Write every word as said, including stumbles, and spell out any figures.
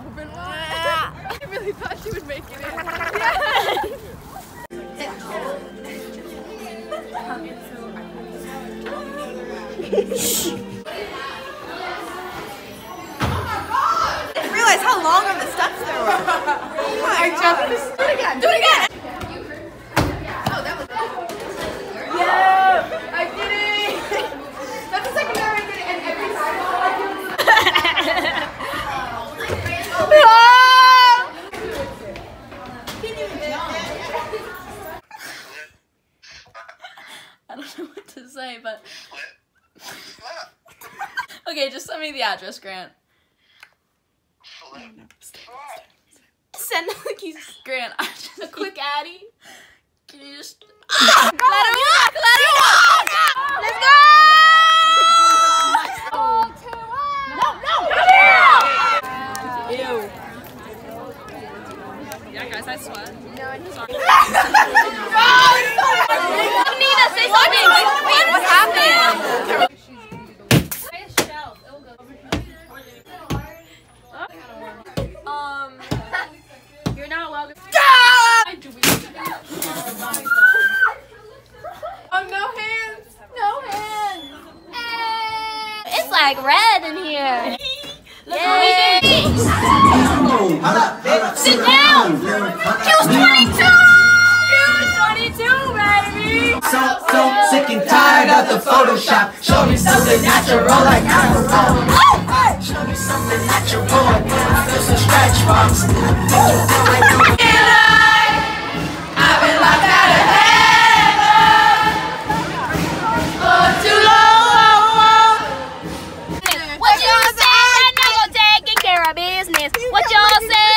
open one. I really thought she would make it in. Yeah. I didn't realize how long of the steps there were. Oh my God. Do it again. Do it again. Oh, that was good. Yeah, I did it. That's the second time I did it, and every time I do it. I don't know what to say, but okay, just send me the address, Grant. Send like Grant. I just a quick Addy. Can you just let him walk? Let him walk! Let's go! Oh, two, one. No, no! Ew. Yeah, guys, I sweat. No, and he's sorry. Nina, say something! Wait, what's happening? Um, you're not allowed to. Oh, no hands! No hands! It's like red in here. Yay! Sit down! Choose twenty-two! Choose twenty-two, baby! So, so sick and tired of the Photoshop. Show me something natural like alcohol. Show me something natural. There's some stretch marks. I've been locked out of heaven for too long. What you say? I know you're taking care of business. What y'all say?